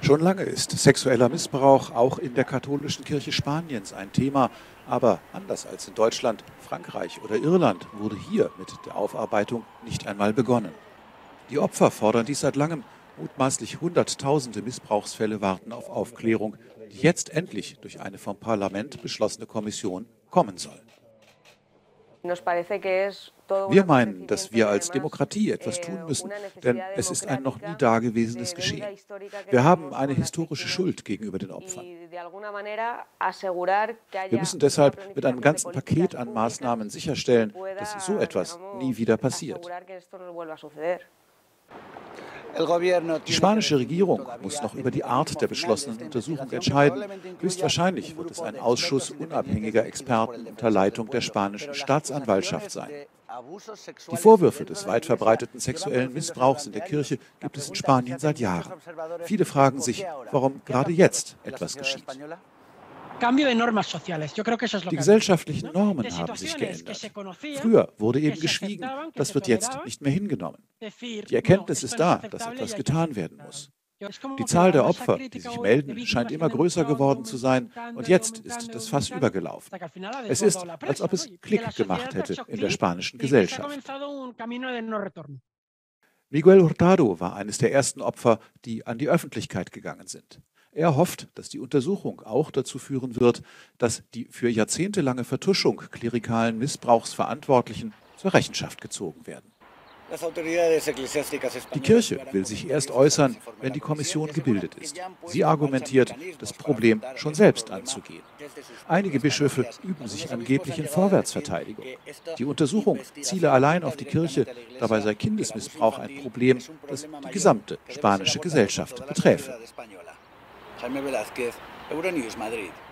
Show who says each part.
Speaker 1: Schon lange ist sexueller Missbrauch auch in der katholischen Kirche Spaniens ein Thema. Aber anders als in Deutschland, Frankreich oder Irland wurde hier mit der Aufarbeitung nicht einmal begonnen. Die Opfer fordern dies seit langem. Mutmaßlich Hunderttausende Missbrauchsfälle warten auf Aufklärung, die jetzt endlich durch eine vom Parlament beschlossene Kommission kommen soll. Wir meinen, dass wir als Demokratie etwas tun müssen, denn es ist ein noch nie dagewesenes Geschehen. Wir haben eine historische Schuld gegenüber den Opfern. Wir müssen deshalb mit einem ganzen Paket an Maßnahmen sicherstellen, dass so etwas nie wieder passiert. Die spanische Regierung muss noch über die Art der beschlossenen Untersuchung entscheiden. Höchstwahrscheinlich wird es ein Ausschuss unabhängiger Experten unter Leitung der spanischen Staatsanwaltschaft sein. Die Vorwürfe des weit verbreiteten sexuellen Missbrauchs in der Kirche gibt es in Spanien seit Jahren. Viele fragen sich, warum gerade jetzt etwas geschieht. Die gesellschaftlichen Normen haben sich geändert. Früher wurde eben geschwiegen, das wird jetzt nicht mehr hingenommen. Die Erkenntnis ist da, dass etwas getan werden muss. Die Zahl der Opfer, die sich melden, scheint immer größer geworden zu sein und jetzt ist das Fass übergelaufen. Es ist, als ob es Klick gemacht hätte in der spanischen Gesellschaft. Miguel Hurtado war eines der ersten Opfer, die an die Öffentlichkeit gegangen sind. Er hofft, dass die Untersuchung auch dazu führen wird, dass die für jahrzehntelange Vertuschung klerikalen Missbrauchsverantwortlichen zur Rechenschaft gezogen werden. Die Kirche will sich erst äußern, wenn die Kommission gebildet ist. Sie argumentiert, das Problem schon selbst anzugehen. Einige Bischöfe üben sich angeblich in Vorwärtsverteidigung. Die Untersuchung ziele allein auf die Kirche, dabei sei Kindesmissbrauch ein Problem, das die gesamte spanische Gesellschaft beträfe.
Speaker 2: Jaime Velázquez, Euronews Madrid.